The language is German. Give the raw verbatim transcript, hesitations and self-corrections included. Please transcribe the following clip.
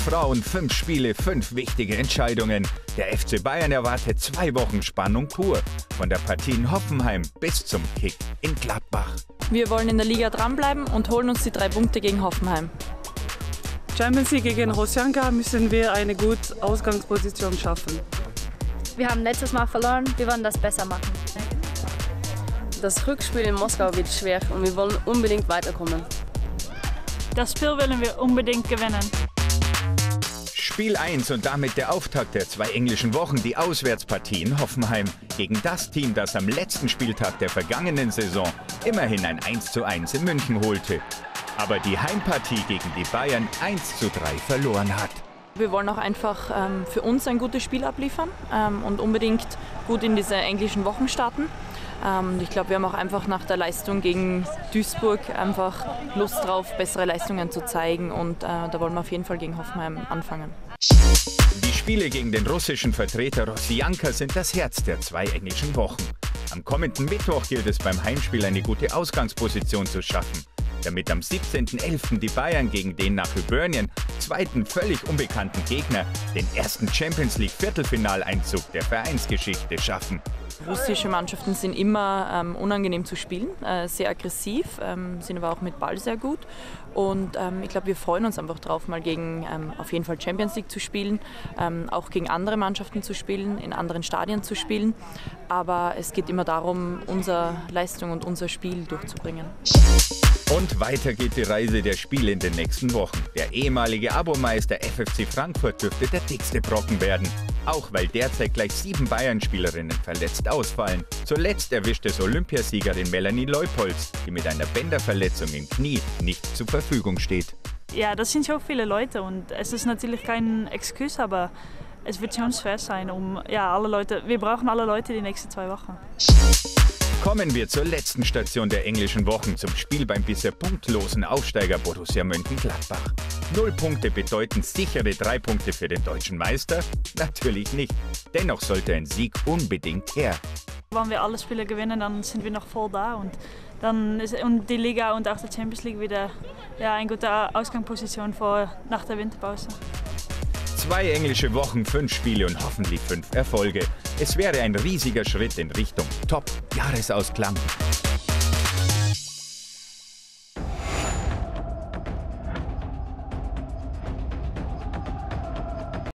Frauen, fünf Spiele, fünf wichtige Entscheidungen. Der F C Bayern erwartet zwei Wochen Spannung pur. Von der Partie in Hoffenheim bis zum Kick in Gladbach. Wir wollen in der Liga dranbleiben und holen uns die drei Punkte gegen Hoffenheim. Champions League gegen Rosjanka müssen wir eine gute Ausgangsposition schaffen. Wir haben letztes Mal verloren, wir wollen das besser machen. Das Rückspiel in Moskau wird schwer und wir wollen unbedingt weiterkommen. Das Spiel wollen wir unbedingt gewinnen. Spiel eins und damit der Auftakt der zwei englischen Wochen, die Auswärtspartie in Hoffenheim gegen das Team, das am letzten Spieltag der vergangenen Saison immerhin ein eins zu eins in München holte. Aber die Heimpartie gegen die Bayern eins zu drei verloren hat. Wir wollen auch einfach ähm, für uns ein gutes Spiel abliefern ähm, und unbedingt gut in diese englischen Wochen starten. Ähm, ich glaube, wir haben auch einfach nach der Leistung gegen Duisburg einfach Lust drauf, bessere Leistungen zu zeigen und äh, da wollen wir auf jeden Fall gegen Hoffenheim anfangen. Die Spiele gegen den russischen Vertreter Rosjanka sind das Herz der zwei englischen Wochen. Am kommenden Mittwoch gilt es beim Heimspiel eine gute Ausgangsposition zu schaffen, damit am siebzehnten elften die Bayern gegen den nach Hibernian zweiten völlig unbekannten Gegner den ersten Champions League Viertelfinaleinzug der Vereinsgeschichte schaffen. Russische Mannschaften sind immer ähm, unangenehm zu spielen, äh, sehr aggressiv, ähm, sind aber auch mit Ball sehr gut. Und ähm, ich glaube, wir freuen uns einfach drauf, mal gegen ähm, auf jeden Fall Champions League zu spielen, ähm, auch gegen andere Mannschaften zu spielen, in anderen Stadien zu spielen. Aber es geht immer darum, unsere Leistung und unser Spiel durchzubringen. Und weiter geht die Reise der Spiele in den nächsten Wochen. Der ehemalige Abomeister F F C Frankfurt dürfte der dickste Brocken werden. Auch weil derzeit gleich sieben Bayern-Spielerinnen verletzt ausfallen. Zuletzt erwischt es Olympiasiegerin Melanie Leupolz, die mit einer Bänderverletzung im Knie nicht zur Verfügung steht. Ja, das sind schon viele Leute und es ist natürlich kein Exkurs, aber es wird schon schwer sein, um ja, alle Leute, wir brauchen alle Leute die nächsten zwei Wochen. Kommen wir zur letzten Station der englischen Wochen, zum Spiel beim bisher punktlosen Aufsteiger Borussia Mönchengladbach. Null Punkte bedeuten sichere drei Punkte für den deutschen Meister? Natürlich nicht. Dennoch sollte ein Sieg unbedingt her. Wenn wir alle Spiele gewinnen, dann sind wir noch voll da und dann ist und die Liga und auch die Champions League wieder ja, eine gute Ausgangsposition vor, nach der Winterpause. Zwei englische Wochen, fünf Spiele und hoffentlich fünf Erfolge. Es wäre ein riesiger Schritt in Richtung Top-Jahresausklang.